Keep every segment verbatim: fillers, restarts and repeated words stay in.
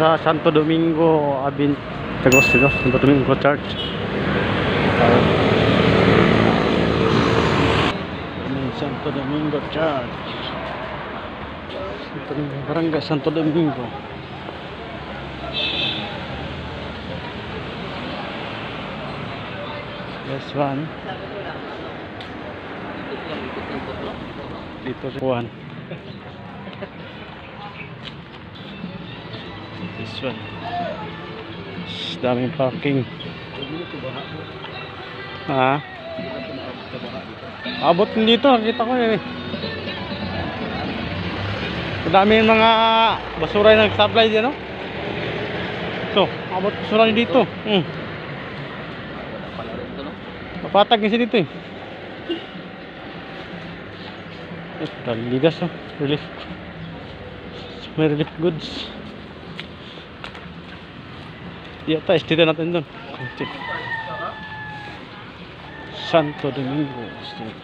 sa Santo Domingo Abin Tegostinos, Santo Domingo Church. Uh, Santo Domingo Church, Santo Domingo, Barangay Santo Domingo. This one dito sa Juan. This one, daming parking. Ha? Abot dito, nakita ko eh. Daming mga basura yung nag-supply dyan, no? Ito, abot basura dito. Hmm. Mapatag kasi dito eh. Eh, ligas, no? Relief. May relief goods. Yata, estida natin doon. Santo Domingo Street.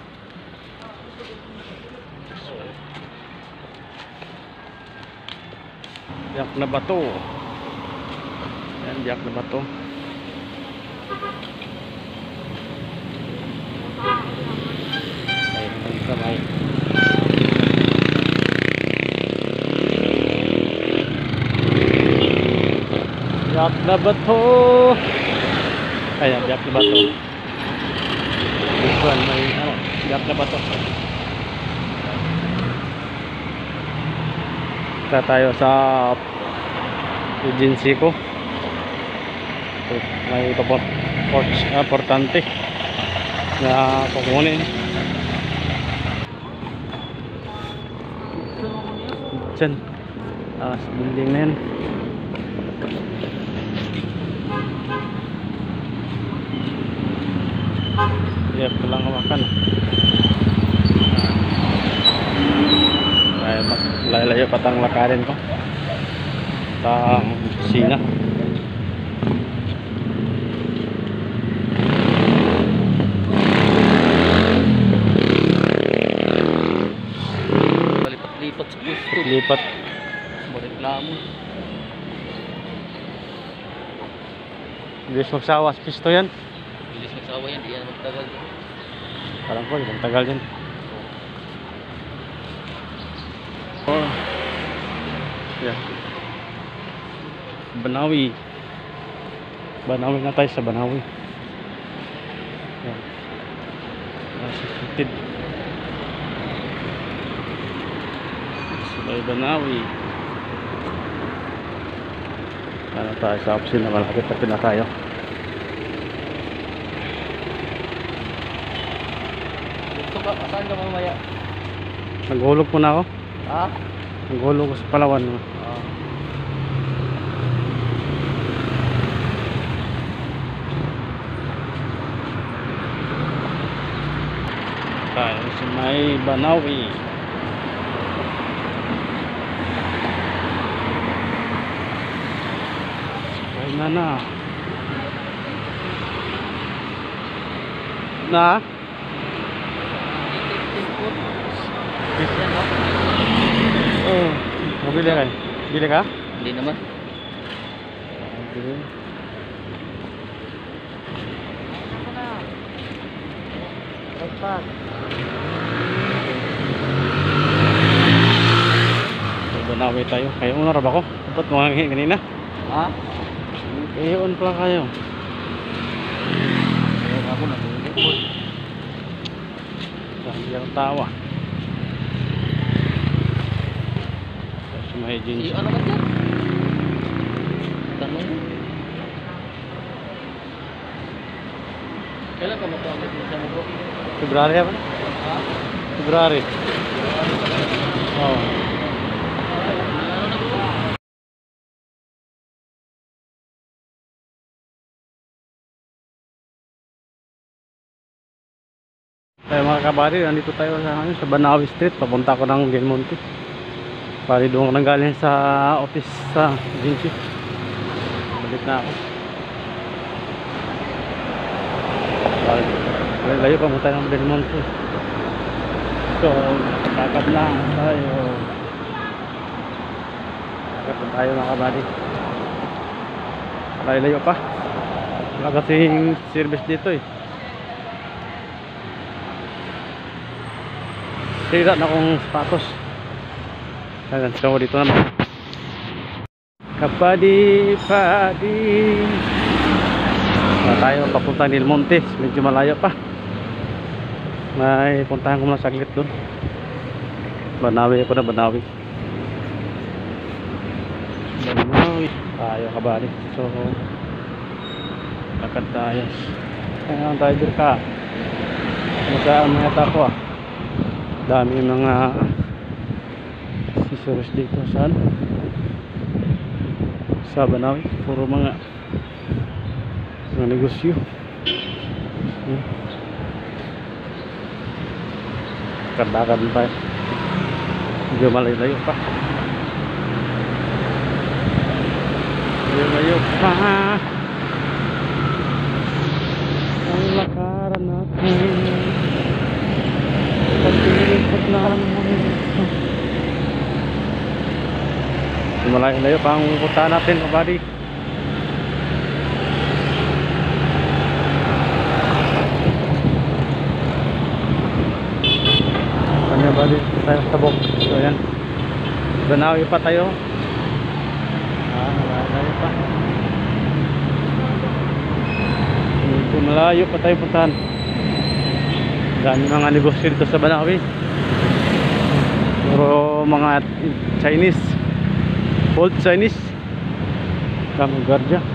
Biyak na bato. Yan, biyak na bato. Ayun, ang kamay. Biyak na bato. Ayan, biyak na bato. This one, may ano, biyak na bato. Kita tayo sa agency ko. May importante na kukunin. Diyan, ah, sa building na yan. Iya, pulang makan. Layo-layo patang lakarin ko sa Sina. Lipat-lipat sa gusto. Lipat. Mareklamo. Bilis magsawa sa pisto yan. Bilis magsawa yan, di yan magtagal. Parang ko, ibang tagal yan. Oh. Yeah. Banawi. Banawi na tayo sa Banawi. Yan. Nasa fitted. Sabay Banawi. Ano tayo sa option na malapit na pina tayo. Gusto ka, saan ka mamaya? Naghulog po na ako. Ha? Naghulog ko sa Palawan. No? Ah. Tayo sa may Banawi. Sakay na na. Na? Oh, mabili ka? Bili ka? Hindi naman. Bili. Pagpag. Banawi tayo. Kayo una raba ko. Dapat mga nanghi kanina. Ha? Kayo on pala kayo. Kaya ako nag-uulipod. Dahil yung tawa. Sa mga agency. Si ano man dyan? Tanong mo. Kailan ka magpapit mo sa mo? February apa? Ha? February. Oh. Tayo mga kabari, nandito tayo sa, ano, sa Banawi Street. Papunta ko ng Del Monte. Pari doon ko nang galing sa office sa agency. Balik na ako. Layo pa mo tayo ng Del Monte. So, kakap na tayo. Kakap na tayo tayo mga kabady. Layo-layo pa. Wala kasing service dito eh. Sira na akong sapatos. Ayan, so dito naman. Kabady, padi. Na tayo papunta Del Monte. Medyo malayo pa. May puntahan ko muna saglit doon. Banawi ako na, Banawi. Banawi. Tayo kabady. So, lakad tayo. Ayan, driver ka. Masaan mga tako ah. Dami mga accessories dito. Saan? Sa Banawi. Puro mga mga negosyo. Hmm. Lakad-lakad tayo. Medyo malayo pa. Malayo pa. Ang lakaran natin. Pagpilipot na lang mo. Malayo-layo pa ang punta natin, kabady. Kanya bali tayo sa bok. So yan. Banawi pa tayo. Ah, malayo pa. Medyo malayo pa tayo puntahan. Dami mga negosyo dito sa Banawi. Puro mga Chinese, old Chinese. Kami guardia.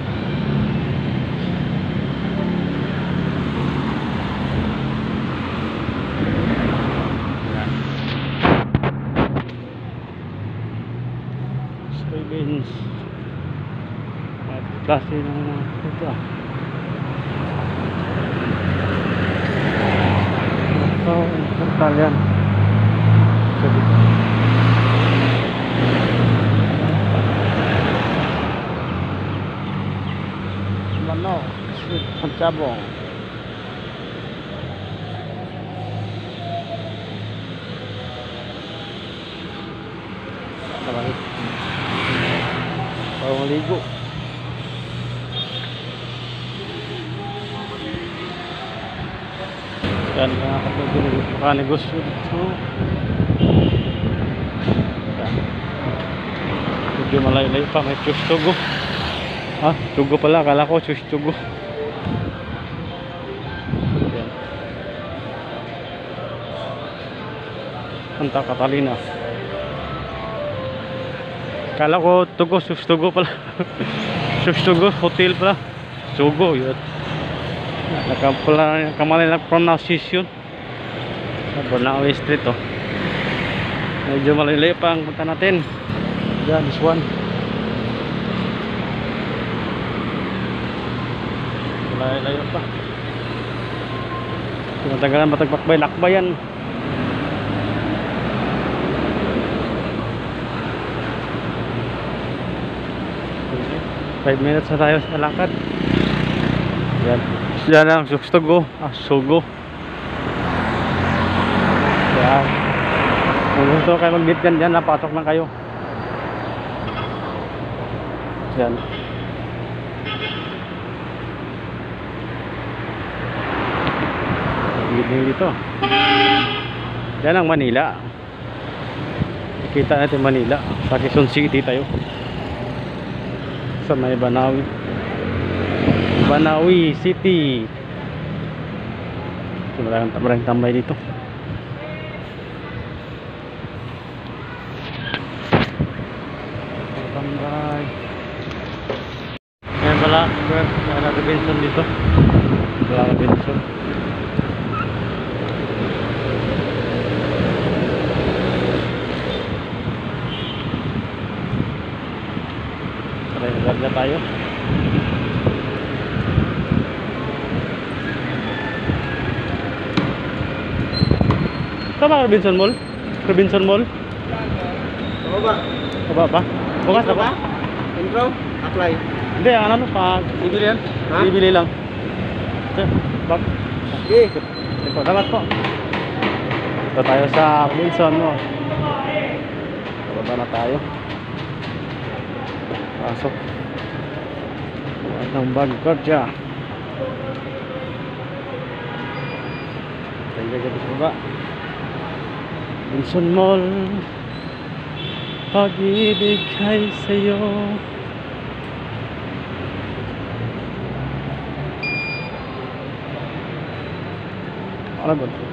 Soybeans. At klase ng ito ah. So, portal yan. So, dito. Manok, sweet panchabong. Sabay. Bawang ligo. Yan mga kapatid, maka negosyo dito. Yan. Medyo malay-lay pa, may chus tugo. Ah, tugo pala, akala ko chus tugo. Yan. Santa Catalina. Akala ko tugo, chus tugo pala. Chus tugo, hotel pala. Tugo, yun. Nakapala kamali na pronunciation sa Banawi Street oh. Medyo malayo pa ang punta natin. Yan, this one. Malayo pa. Tumatagal matagpakbay, lakbayan. five minutes na tayo sa lakad. Yan. Yan ang sustugo, ah, sugo. Yan. Kung gusto kayo mag-meet dyan, napasok lang kayo. Yan. Meeting dito. Yan ang Manila. Kita natin Manila. Sa Quezon City tayo. Sa may Banawi. Banawi City. Maraming maraming tambay dito. Tambay. Ayan pala, wala Robinson dito. Wala Robinson. Tara, tayo. Tama Robinson Mall? Robinson Mall? Baba. Baba pa? Bukas na ba? Intro? Apply. Hindi, ang ano pa, bibili yan. Ha? Bibili lang. Sir, bak. Okay. Ito, dapat po. Ito tayo sa Robinson Mall. Baba na tayo. Pasok. Ang bangkot siya. Tayo dito sa baba. Wilson Mall. Pag-ibig ay sa'yo. Ano ba ito?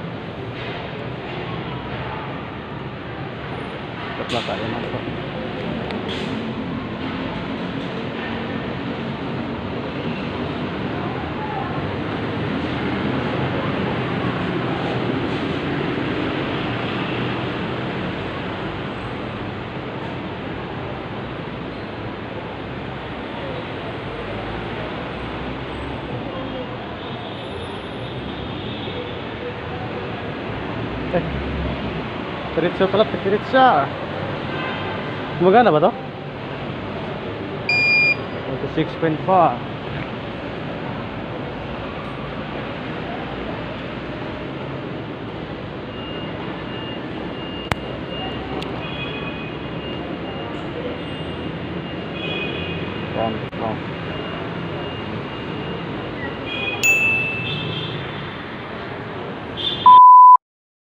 Tatla tayo na ito. Diretso pala, diretso. Gumagana ba to? twenty-six point four. Wow, wow.